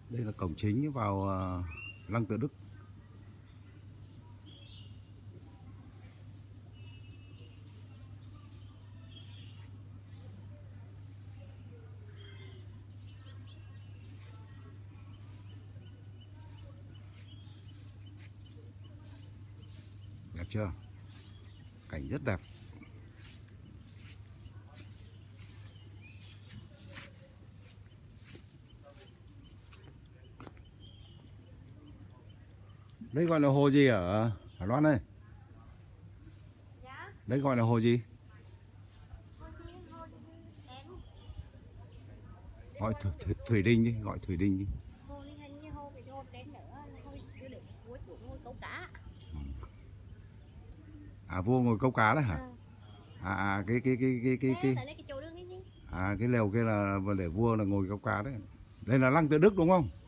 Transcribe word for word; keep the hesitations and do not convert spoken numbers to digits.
Đây là cổng chính vào uh, Lăng Tự Đức. Đẹp chưa? Cảnh rất đẹp. Đây gọi là hồ gì ở Hà Loan đây? Dạ. Đấy gọi là hồ gì? Hồ gì? Hồ em. Gọi thủy, thủy, thủy Đình đi, gọi Thủy Đình đi. Hồ này hình như hồ cái hồ đến nữa là hồ đưa được vua chủ ngồi câu cá. À, vua ngồi câu cá đấy hả? À, À, à cái cái cái cái cái cái tại đây cái chỗ đường đi đi. à cái lều kia là để vua là ngồi câu cá đấy. Đây là Lăng Tự Đức đúng không?